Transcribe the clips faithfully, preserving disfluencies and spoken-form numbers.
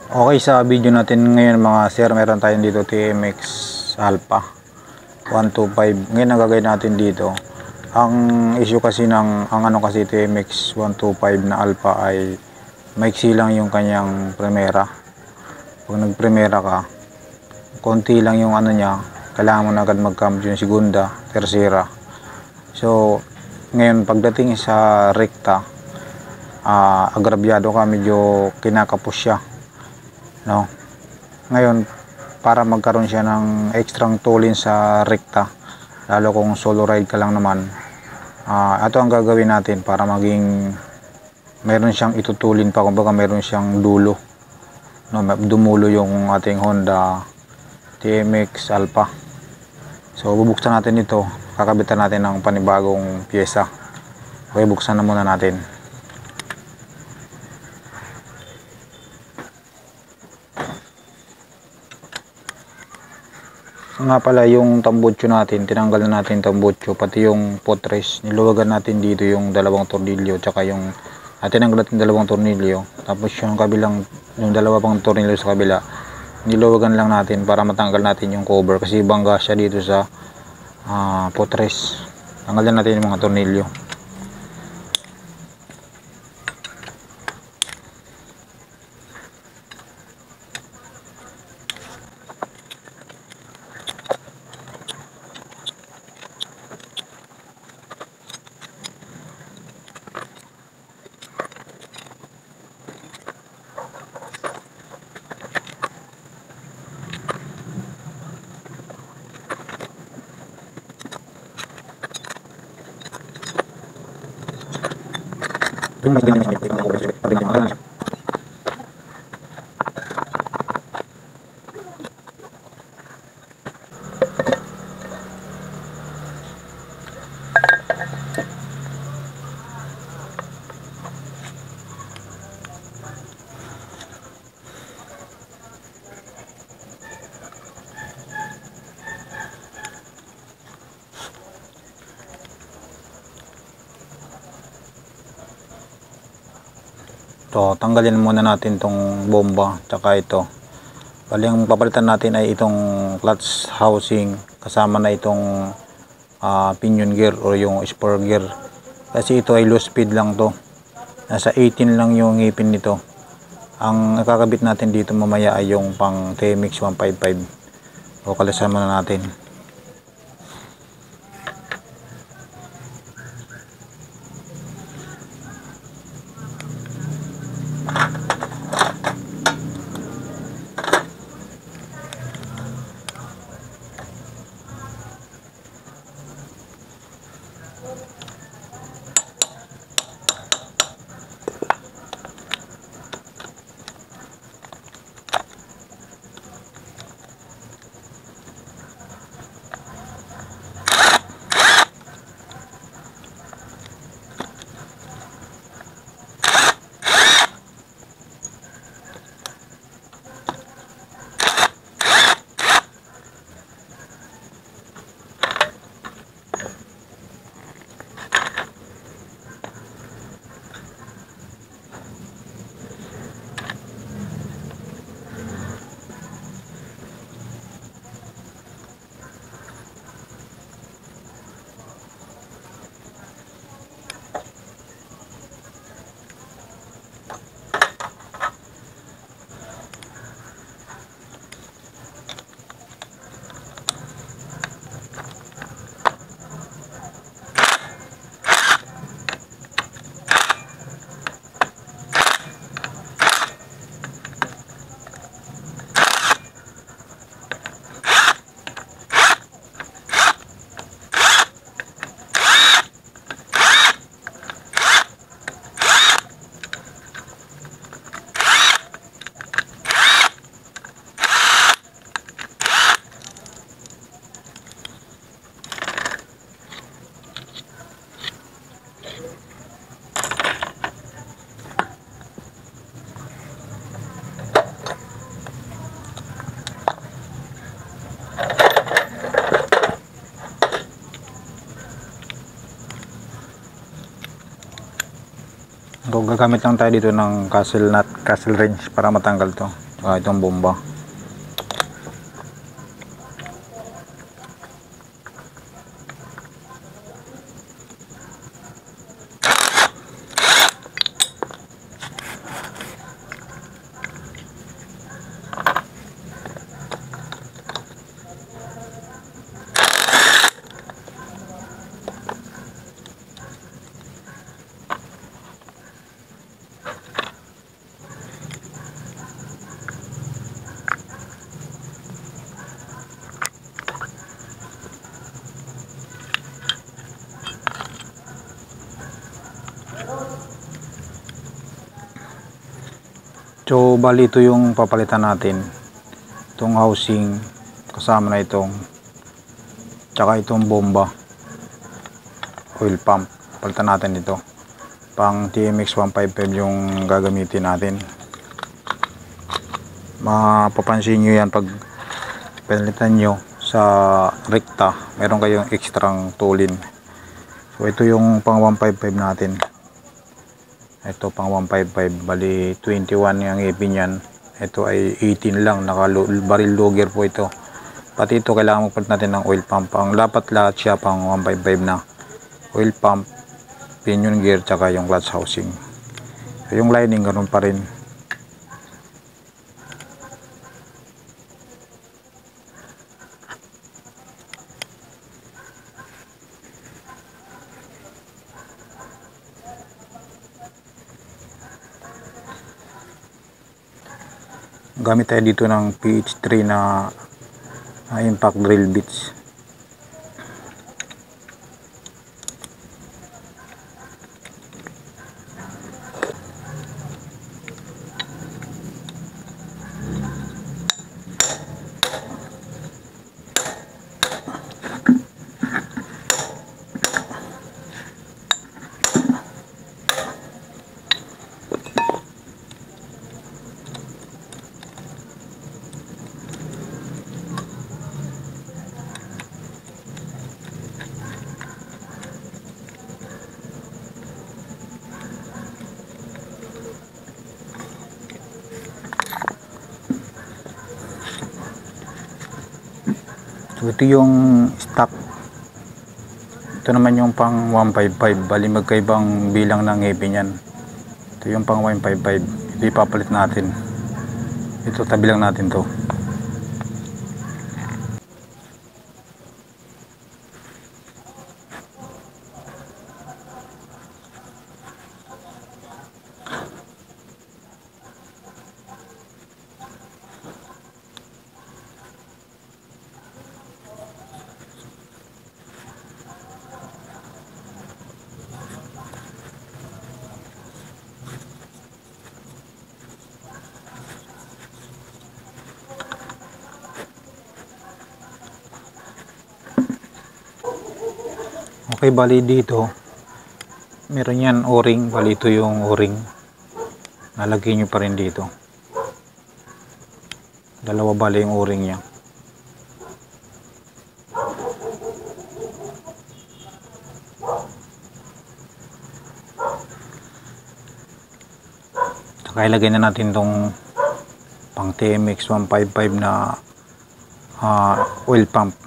Okay, sa video natin ngayon mga sir, meron tayong dito T M X Alpha one twenty-five. Ngayon ang gagawin natin dito, ang issue kasi ng ang ano kasi T M X one twenty-five na Alpha ay maiksi lang yung kanyang primera. Pag nagpremera ka, konti lang yung ano niya, kailangan mo na agad mag-cambio yung segunda, tercera. So ngayon pagdating sa rekta, uh, agrabyado ka, medyo kinakapos siya, no? Ngayon para magkaroon siya ng extrang tulin sa rekta, lalo kung solo ride ka lang naman, uh, ito ang gagawin natin para maging meron siyang itutulin pa, kumbaga meron siyang dulo, no? Dumulo yung ating Honda T M X Alpha. So bubuksan natin ito, kakabitan natin ng panibagong pyesa. Okay, buksan na muna natin. Nga pala yung tambutso natin, tinanggal na natin tambutso, pati yung potres, niluwagan natin dito yung dalawang tornilyo, tsaka yung at tinanggal natin dalawang tornilyo, tapos yung kabilang, yung dalawa pang tornilyo sa kabila, niluwagan lang natin para matanggal natin yung cover kasi bangga siya dito sa uh, potres. Tanggalin natin yung mga tornilyo. So, tanggalin muna natin tong bomba tsaka ito. Bali ang papalitan natin ay itong clutch housing kasama na itong uh, pinion gear o yung spur gear. Kasi ito ay low speed lang to. Nasa eighteen lang yung ngipin nito. Ang nakakabit natin dito mamaya ay yung pang T M X one fifty-five. O kalasan muna natin. So, gagamit lang tayo dito ng castle nut, castle wrench para matanggal to. saka itong bomba. So bali ito yung papalitan natin, itong housing kasama na itong tsaka itong bomba, oil pump. Palitan natin ito, pang T M X one fifty-five yung gagamitin natin. Mapapansin nyo yan pag palitan nyo sa rekta, meron kayong extrang tulin. So ito yung pang one fifty-five natin. Ito pang one fifty-five, bali twenty-one yung ngipin yan. Ito ay eighteen lang, naka barrel logger po ito. Pati ito kailangan magpalit natin ng oil pump. Ang dapat lahat siya pang one fifty-five na oil pump, pinion gear, tsaka yung clutch housing. So, yung lining ganoon pa rin. Gamit tayo dito ng P H three na uh, impact drill bits. So, ito yung stock. Ito naman yung pang one fifty-five. Bali magkaibang bilang ng ngipin yan. Ito yung pang one fifty-five. Ito ipapalit natin. Ito tabi lang natin to. Okay, bali dito meron yan o-ring. Bali ito yung o-ring, nalagay nyo pa rin dito. Dalawa bali yung o-ring nya. Saka ilagay na natin tong pang T M X one fifty-five na uh, oil pump.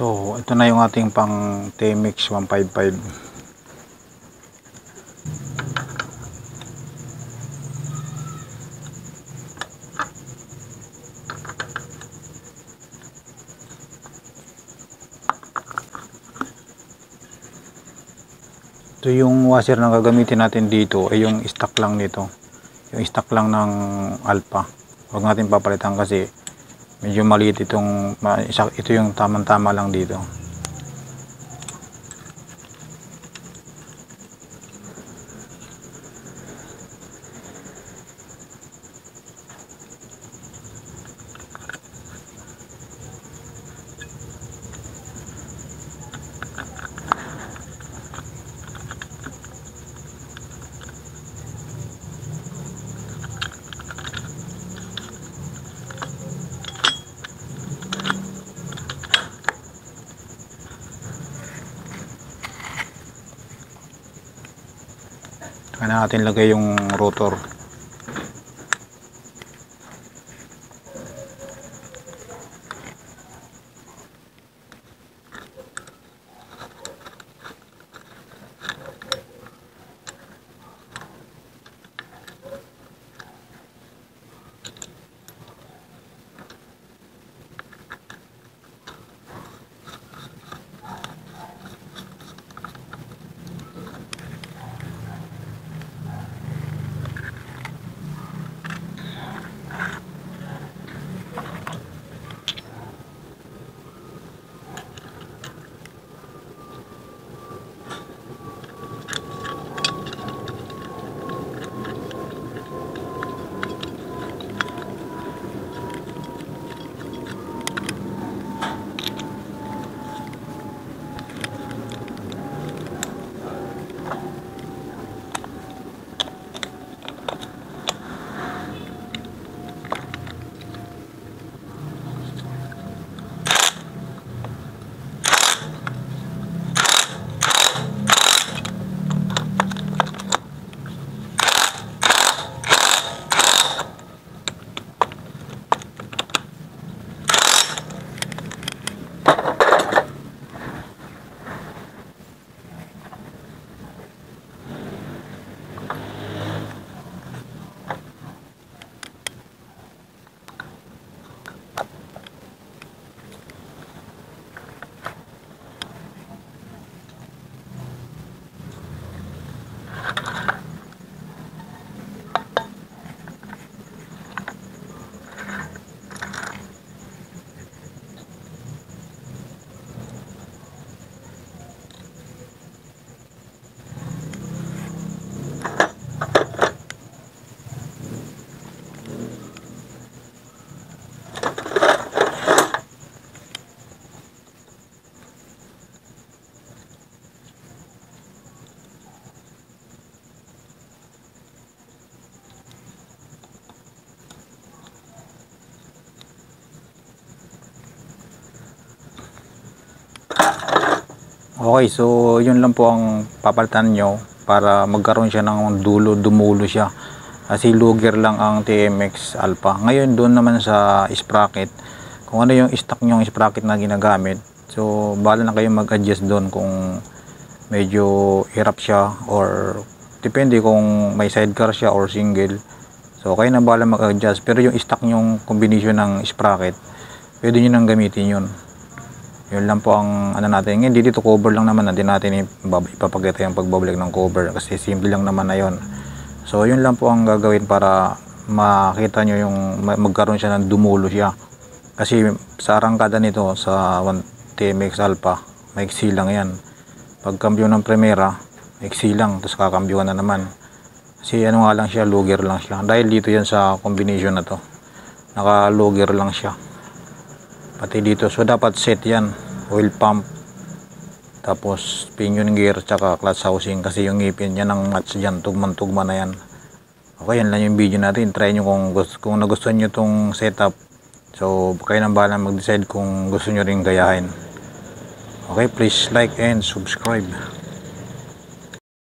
Ito, ito na yung ating pang T M X one fifty-five. Ito yung washer na gagamitin natin dito ay yung stock lang nito. Yung stock lang ng Alpha. Huwag natin papalitan kasi medyo maliit itong, ito yung tamang-tama lang dito. Kaya natin lagay yung rotor. Okay, so yun lang po ang papalitan nyo para magkaroon siya ng dulo, dumulo siya. Kasi luger lang ang T M X Alpha. Ngayon doon naman sa sprocket, kung ano yung stock nyo yung sprocket na ginagamit, so bahala na kayo mag-adjust doon kung medyo hirap siya or depende kung may sidecar siya or single. So kayo na bahala mag-adjust, pero yung stock nyong combination ng sprocket, pwede nyo nang gamitin yun. Yun lang po ang ano natin. Ngayon dito cover lang naman natin natin ipapakita yung pagbabalik ng cover kasi simple lang naman na yun. So yun lang po ang gagawin para makita nyo yung magkaroon siya ng dumulo siya. Kasi sa arangkada nito sa T M X Alpha, maiksi lang yan. Pag kambyo ng Primera, maiksi lang, tapos kakambyuhan na naman. Kasi ano nga lang siya, luger lang siya. Dahil dito yan sa combination na to, naka luger lang siya. Pati dito, so dapat set yan, oil pump, tapos pinion gear, tsaka clutch housing, kasi yung ngipin yan ang match dyan, tugman-tugman na yan. Okay, yan lang yung video natin. Try nyo kung, gusto, kung nagustuhan nyo itong setup, so kayo nang bahala mag-decide kung gusto nyo rin gayahin. Okay, please like and subscribe.